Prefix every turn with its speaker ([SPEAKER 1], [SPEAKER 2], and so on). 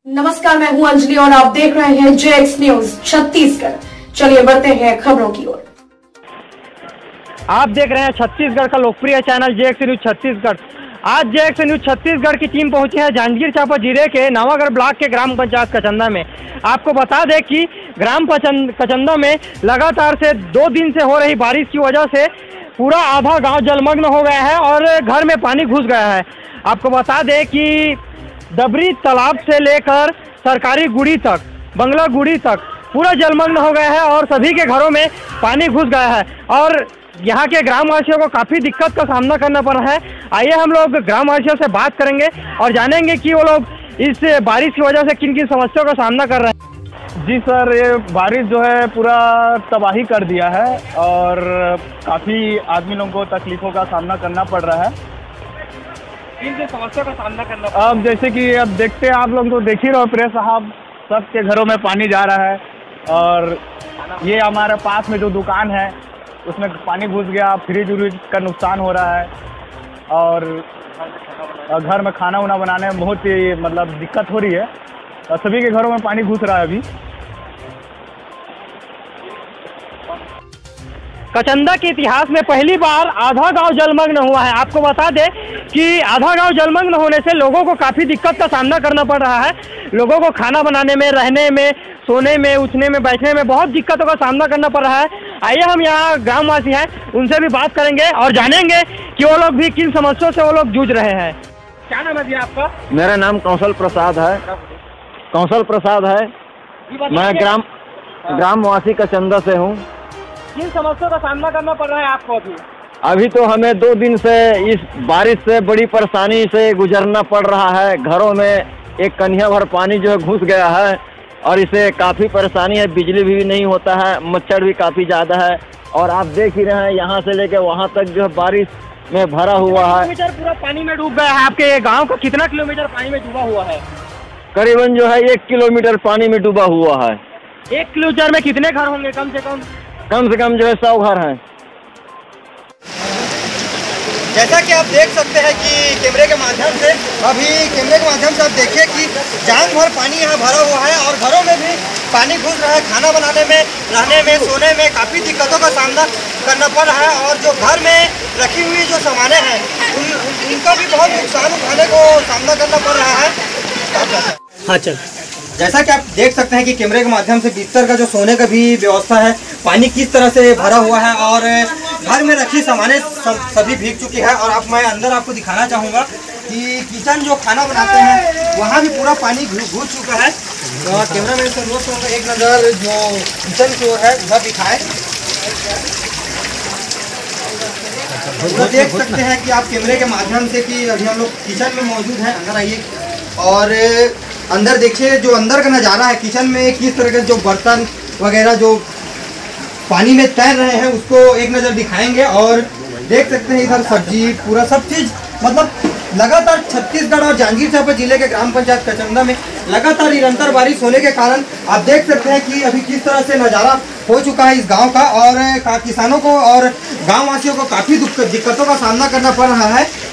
[SPEAKER 1] नमस्कार, मैं हूं अंजलि और आप देख रहे हैं जेएक्स न्यूज छत्तीसगढ़। चलिए बढ़ते हैं खबरों की ओर।
[SPEAKER 2] आप देख रहे हैं छत्तीसगढ़ का लोकप्रिय चैनल जेएक्स न्यूज छत्तीसगढ़। आज जेएक्स न्यूज छत्तीसगढ़ की टीम पहुंची है जांजगीर चांपा जिले के नवागढ़ ब्लॉक के ग्राम पंचायत कचंदा में। आपको बता दें कि ग्राम कचंदा में लगातार से 2 दिन से हो रही बारिश की वजह से पूरा आधा गांव जलमग्न हो गया है और घर में पानी घुस गया है। आपको बता दें कि डबरी तालाब से लेकर सरकारी गुड़ी तक, बंगला गुड़ी तक पूरा जलमग्न हो गया है और सभी के घरों में पानी घुस गया है और यहाँ के ग्रामवासियों को काफ़ी दिक्कत का सामना करना पड़ रहा है। आइए हम लोग ग्रामवासियों से बात करेंगे और जानेंगे कि वो लोग इस बारिश की वजह से किन किन समस्याओं का सामना कर रहे हैं।
[SPEAKER 3] जी सर, ये बारिश जो है पूरा तबाही कर दिया है और काफ़ी आदमी लोगों को तकलीफ़ों का सामना करना पड़ रहा है।
[SPEAKER 2] किन समस्या का सामना करना
[SPEAKER 3] अब जैसे कि अब देखते हैं, आप लोग तो देख ही रहो प्रेस साहब, सबके घरों में पानी जा रहा है और ये हमारे पास में जो दुकान है उसमें पानी घुस गया, फ्रिज व्रिज का नुकसान हो रहा है और घर में खाना वाना बनाने में बहुत ही मतलब दिक्कत हो रही है और सभी के घरों में पानी घुस रहा है। अभी
[SPEAKER 2] कचंदा के इतिहास में पहली बार आधा गांव जलमग्न हुआ है। आपको बता दें कि आधा गांव जलमग्न होने से लोगों को काफ़ी दिक्कत का सामना करना पड़ रहा है। लोगों को खाना बनाने में, रहने में, सोने में, उठने में, बैठने में बहुत दिक्कतों का सामना करना पड़ रहा है। आइए हम यहाँ ग्रामवासी हैं, उनसे भी बात करेंगे और जानेंगे कि वो लोग भी किन समस्याओं से वो लोग जूझ रहे हैं। क्या नाम है भैया आपका?
[SPEAKER 4] मेरा नाम कौशल प्रसाद है। मैं ग्रामवासी कचंदा से हूँ।
[SPEAKER 2] किन समस्याओं का सामना करना पड़ रहा है आपको?
[SPEAKER 4] अभी तो हमें 2 दिन से इस बारिश से बड़ी परेशानी से गुजरना पड़ रहा है। घरों में एक कन्या भर पानी जो है घुस गया है और इसे काफ़ी परेशानी है। बिजली भी नहीं होता है, मच्छर भी काफ़ी ज़्यादा है और आप देख ही रहे हैं यहाँ से लेकर वहाँ तक जो है बारिश में भरा हुआ है।
[SPEAKER 2] किलोमीटर पूरा पानी में डूब गया है। आपके गाँव का कितना किलोमीटर पानी में डूबा हुआ है?
[SPEAKER 4] करीबन जो है 1 किलोमीटर पानी में डूबा हुआ है।
[SPEAKER 2] 1 किलोमीटर में कितने घर होंगे? कम से कम
[SPEAKER 4] जो है 100 घर हैं।
[SPEAKER 5] जैसा कि आप देख सकते हैं कि कैमरे के माध्यम से आप देखिए कि जान भर पानी यहाँ भरा हुआ है और घरों में भी पानी घुस रहा है। खाना बनाने में, रहने में, सोने में काफ़ी दिक्कतों का सामना करना पड़ रहा है और जो घर में रखी हुई जो सामानें हैं उनका भी बहुत नुकसान उठाने को सामना करना पड़ रहा है।
[SPEAKER 2] हाँ चल।
[SPEAKER 5] जैसा कि आप देख सकते हैं कि कैमरे के माध्यम से बिस्तर का जो सोने का भी व्यवस्था है, पानी किस तरह से भरा हुआ है और घर में रखी सामानें सभी भीग चुकी है। और मैं अंदर आपको दिखाना चाहूँगा कि किचन जो खाना बनाते हैं वहाँ भी पूरा पानी घुस चुका है। तो कैमरा मैन से अनुरोध करूँगा एक नज़र जो किचन की ओर है उधर दिखाएं। तो देख सकते हैं कि आप कैमरे के माध्यम से कि अभी हम लोग किचन में मौजूद हैं। अंदर आइए और अंदर देखिए जो अंदर का नज़ारा है। किचन में किस तरह के जो बर्तन वगैरह जो पानी में तैर रहे हैं उसको एक नज़र दिखाएंगे और देख सकते हैं इधर सब्जी पूरा सब चीज़ मतलब लगातार छत्तीसगढ़ और जांजगीर चांपा जिले के ग्राम पंचायत कचंदा में लगातार निरंतर बारिश होने के कारण आप देख सकते हैं कि अभी किस तरह से नज़ारा हो चुका है इस गांव का और किसानों को और गांववासियों को काफ़ी दिक्कतों का सामना करना पड़ रहा है।